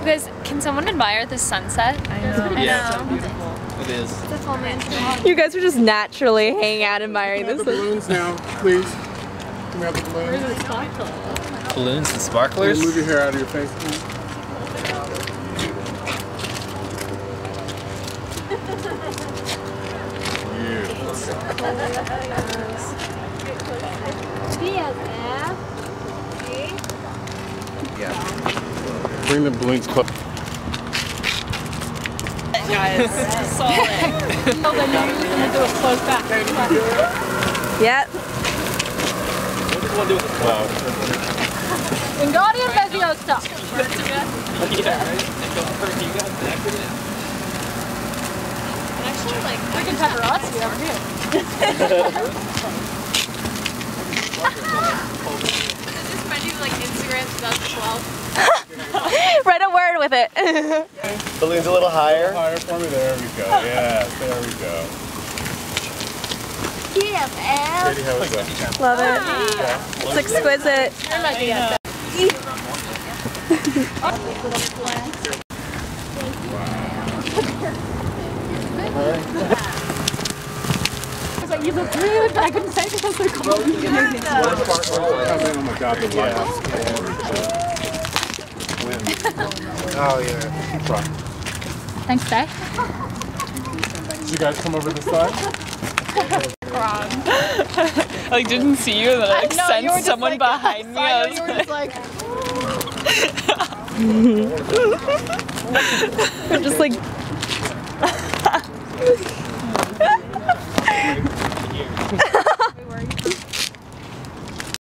guys, can someone admire the sunset? I know. Yeah, it's so beautiful. It is. It's a full moon. You guys are just naturally hanging out admiring Can we this. have the balloons now, please? Can we have the balloons? Balloons and sparklers. Move your hair out of your face, please. Yeah. Bring the balloons close. Guys, solid. Oh, then you're gonna do a close back. Yep. What do you want to do with the cloud? Wingardium Leviosa. Actually, like, freaking paparazzi over here. Is this menu like Instagram 2012? Write a word with it. Balloons a little higher. Higher for me. There we go. Yes, there we go. Yeah, man. Katie, how was that? Love it. It's exquisite. You look good, but I couldn't say because they're cold. Oh my God, the lights. Oh yeah. Thanks, Dad. Did you guys come over this side? I like didn't see you and then I like sensed someone like, behind me. I was you were just like we're just like